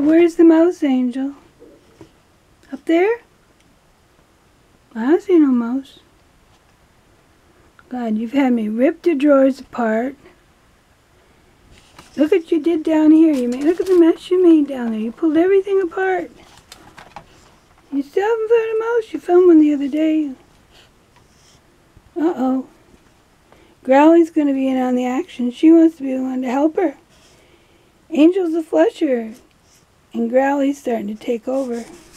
So where's the mouse, Angel? Up there? I don't see no mouse. God, you've had me rip the drawers apart. Look what you did down here. Look at the mess you made down there. You pulled everything apart. You still haven't found a mouse. You found one the other day. Uh-oh. Growly's going to be in on the action. She wants to be the one to help her. Angel's the flusher. And Growly's starting to take over.